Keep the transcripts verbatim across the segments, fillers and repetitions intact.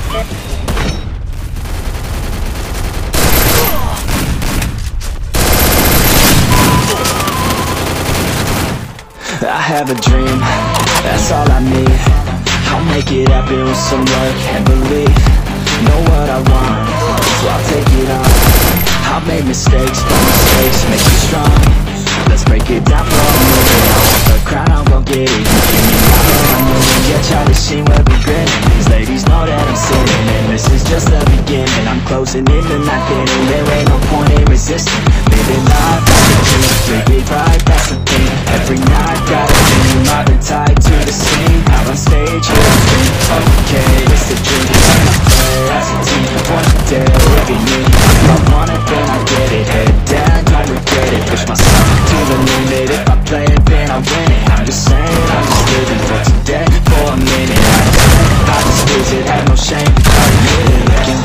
I have a dream, that's all I need. I'll make it happen with some work and belief. Know what I want, so I'll take it on. I've made mistakes, but mistakes make you strong. Let's break it down for a minute. I want the crown, I'm gon' get it. You give me all I'm moving, yeah, Charlie Sheen will be grinning. These ladies know that I'm sinning, and this is just the beginning. I'm closing in the night inning, there ain't no point in resisting. Living life, that's the dream, live it right, that's the thing. Every night, got a dream, I've been tied to the scene. Out on stage, here I scream, okay, it's a dream. And I play as a team, one day, every me. If I want it, then I get it. Head down, don't regret it. Push myself to the limit. If I play it, then I win it. I'm just saying, I'm just living for today, for a minute. I just, I just visit, have no shame. I admit it, looking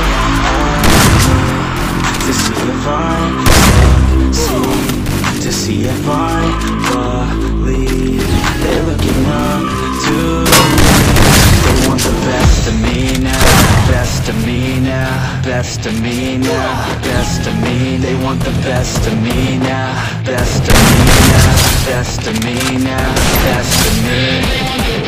to see if I see, to see if I believe. They're looking up to me. They want the best of me now, best of me now, best of me now, best of me. They want the best of me now, best of me now, best of me now, best of me.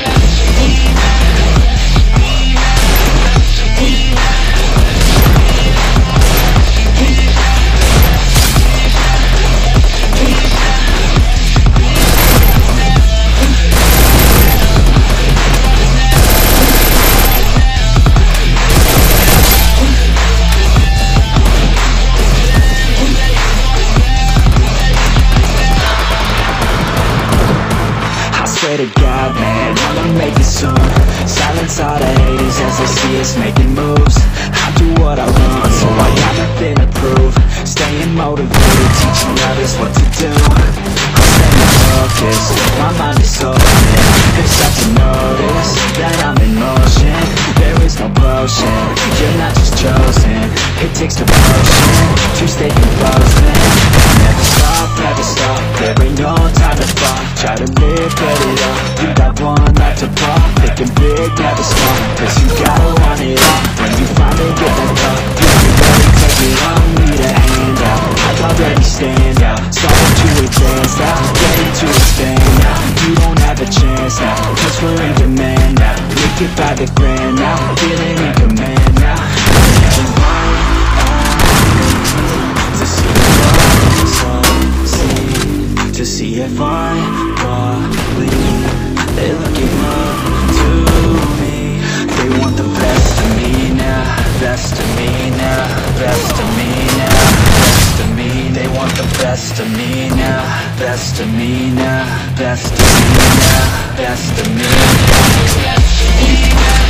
Swear to God, man, I'ma make it soon. Silence all the haters as they see us making moves. I do what I want, so I got nothing to prove. Staying motivated, teaching others what to do. I'm staying focused, my mind is open. They start to notice that I'm in motion. There is no potion, you're not just chosen. It takes devotion to stay composed, man. Never stop, never stop, there ain't no time to fall. Try to live, get it up, you got one life to pop. Thinking big, never small, cause you gotta want it all. When you finally get that cup, you can really take it on. Need a hand out, I've already stand out. Starting to advance now, ready to expand now. You don't have a chance now, cause we're in demand now. Make it by the grand now, feeling in command now. To see if I succeed, to see if I believe. They're looking up to me. They want the best of me now, best of me now, best of me now, best of me. They want the best of me now, best of me now, best of me now, best of me.